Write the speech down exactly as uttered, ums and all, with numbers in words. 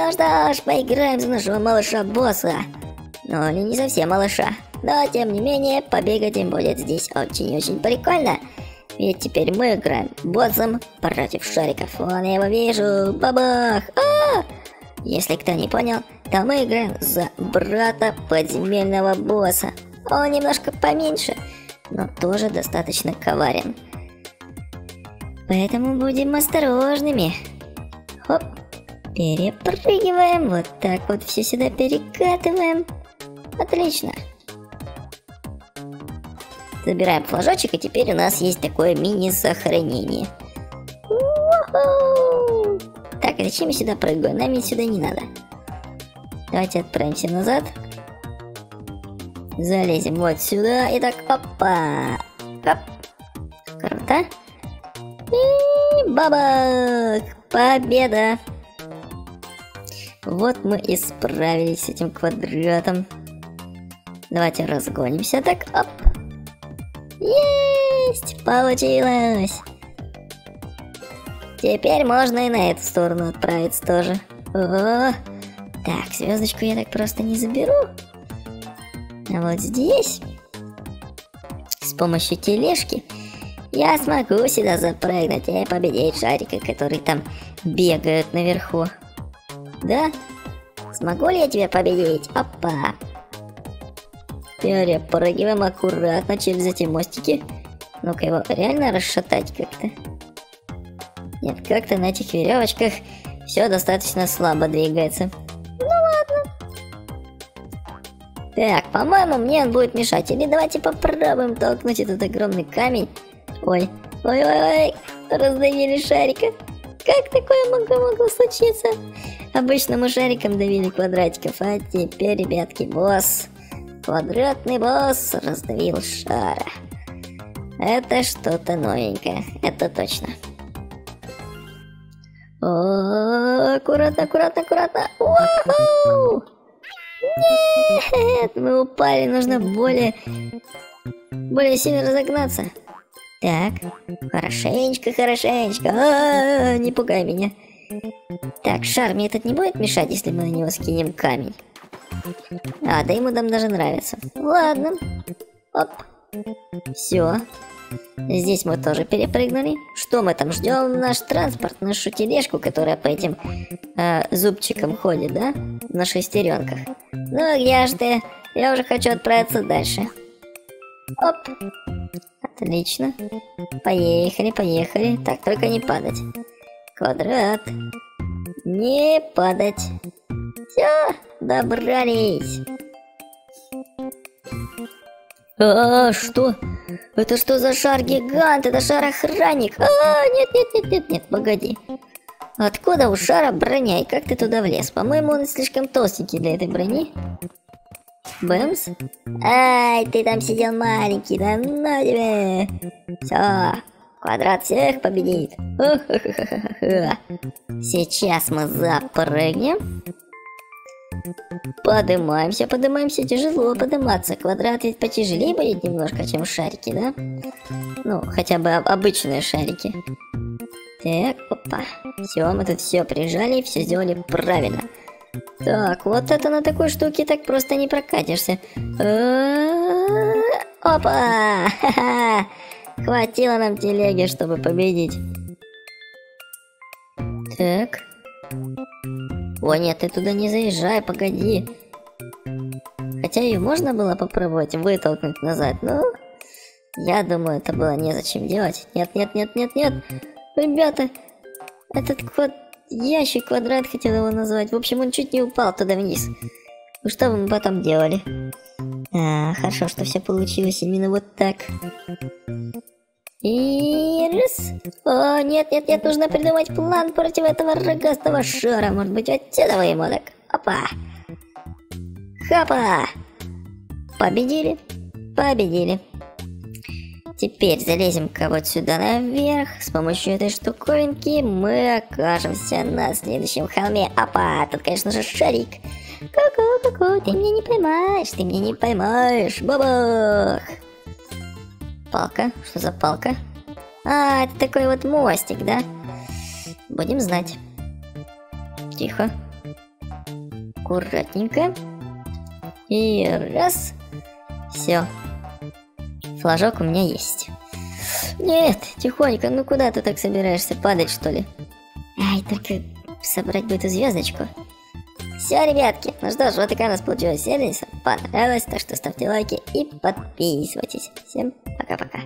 Ну что ж, поиграем за нашего малыша-босса. Ну, или не совсем малыша. Но, тем не менее, побегать им будет здесь очень-очень прикольно. Ведь теперь мы играем боссом против шариков. Вон я его вижу. Бабах! А-а-а! Если кто не понял, то мы играем за брата подземельного босса. Он немножко поменьше, но тоже достаточно коварен. Поэтому будем осторожными. Хоп. Перепрыгиваем. Вот так вот все сюда перекатываем. Отлично. Забираем флажочек, и теперь у нас есть такое мини-сохранение. У-ху! Так, а зачем я сюда прыгаю? Нам ведь сюда не надо. Давайте отправимся назад. Залезем вот сюда. И так, опа. Оп. Круто. И бабах. Победа. Вот мы и справились с этим квадратом. Давайте разгонимся. Так, оп. Есть! Получилось! Теперь можно и на эту сторону отправиться тоже. О, так, звездочку я так просто не заберу. А вот здесь, с помощью тележки, я смогу сюда запрыгнуть и победить шарика, который там бегают наверху. Да? Смогу ли я тебя победить? Опа! Перепрыгиваем аккуратно через эти мостики. Ну-ка его реально расшатать как-то. Нет, как-то на этих веревочках все достаточно слабо двигается. Ну ладно. Так, по-моему, мне он будет мешать. Или давайте попробуем толкнуть этот огромный камень. Ой, ой-ой-ой, раздавили шарика. Как такое могло, могло случиться? Обычно мы шариком давили квадратиков, а теперь, ребятки, босс. Квадратный босс раздавил шара. Это что-то новенькое, это точно. О, аккуратно, аккуратно, аккуратно. Уау! Нет, мы упали, нужно более, более сильно разогнаться. Так, хорошенечко, хорошенечко. А-а-а, не пугай меня. Так, шар мне этот не будет мешать, если мы на него скинем камень? А, да ему там даже нравится. Ладно. Оп. Все. Здесь мы тоже перепрыгнули. Что мы там ждем? Наш транспорт, нашу тележку, которая по этим э, зубчикам ходит, да? На шестеренках. Ну, где же ты? Я уже хочу отправиться дальше. Оп. Отлично. Поехали, поехали. Так, только не падать. Квадрат. Не падать. Все, добрались. А, что? Это что за шар-гигант? Это шар-охранник. А, нет, нет, нет, нет, нет, погоди. Откуда у шара броня? И как ты туда влез? По-моему, он слишком толстенький для этой брони. Бэмс? Ай, ты там сидел маленький, да на тебе. Все, квадрат всех победит. Сейчас мы запрыгнем. Поднимаемся, поднимаемся, тяжело подниматься. Квадрат ведь потяжелее будет немножко, чем шарики, да? Ну, хотя бы обычные шарики. Так, опа. Все, мы тут все прижали и все сделали правильно. Так, вот это на такой штуке так просто не прокатишься. Опа! Ха-ха! Хватило нам телеги, чтобы победить. Так. О, нет, ты туда не заезжай, погоди. Хотя ее можно было попробовать вытолкнуть назад, но... Я думаю, это было незачем делать. Нет, нет, нет, нет, нет. Ребята, этот квад... ящик, квадрат хотел его назвать. В общем, он чуть не упал туда вниз. Ну что бы мы потом делали? А, хорошо, что все получилось именно вот так. И раз. О, нет, нет, нет, нужно придумать план против этого рогастого шара. Может быть, отсюда ему так. Опа. Хапа. Победили. Победили. Теперь залезем-ка вот сюда наверх. С помощью этой штуковинки мы окажемся на следующем холме. Опа, тут, конечно же, шарик. Ку-ку-ку-ку, ты меня не поймаешь, ты меня не поймаешь. Бабах. Палка? Что за палка? А, это такой вот мостик, да? Будем знать. Тихо. аккуратненько. И раз. Все. Флажок у меня есть. Нет, тихонько, ну куда ты так собираешься, падать что ли? Ай, только собрать бы эту звездочку. Все, ребятки, ну что ж, вот такая у нас получилась серия. Если вам понравилось, так что ставьте лайки и подписывайтесь. Всем пока-пока.